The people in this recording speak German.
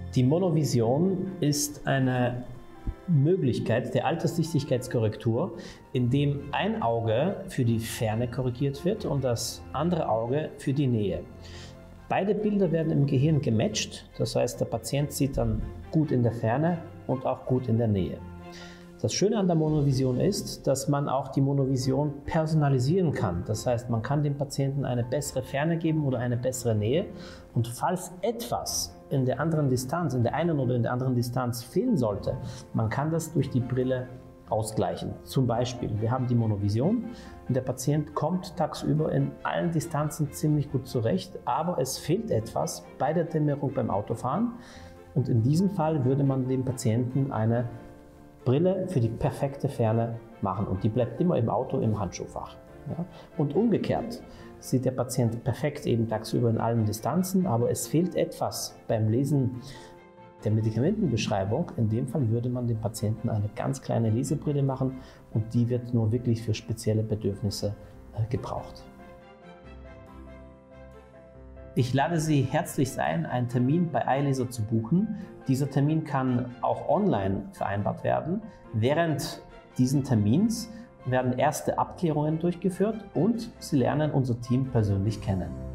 Die Monovision ist eine Möglichkeit der Alterssichtigkeitskorrektur, in dem ein Auge für die Ferne korrigiert wird und das andere Auge für die Nähe. Beide Bilder werden im Gehirn gematcht, das heißt, der Patient sieht dann gut in der Ferne und auch gut in der Nähe. Das Schöne an der Monovision ist, dass man auch die Monovision personalisieren kann. Das heißt, man kann dem Patienten eine bessere Ferne geben oder eine bessere Nähe. Und falls etwas in der anderen Distanz, in der einen oder in der anderen Distanz fehlen sollte, man kann das durch die Brille ausgleichen. Zum Beispiel, wir haben die Monovision und der Patient kommt tagsüber in allen Distanzen ziemlich gut zurecht, aber es fehlt etwas bei der Dämmerung beim Autofahren. Und in diesem Fall würde man dem Patienten eine Brille für die perfekte Ferne machen und die bleibt immer im Auto im Handschuhfach. Ja? Und umgekehrt sieht der Patient perfekt eben tagsüber in allen Distanzen, aber es fehlt etwas beim Lesen der Medikamentenbeschreibung. In dem Fall würde man dem Patienten eine ganz kleine Lesebrille machen und die wird nur wirklich für spezielle Bedürfnisse gebraucht. Ich lade Sie herzlichst ein, einen Termin bei iLaser zu buchen. Dieser Termin kann auch online vereinbart werden. Während diesen Termins werden erste Abklärungen durchgeführt und Sie lernen unser Team persönlich kennen.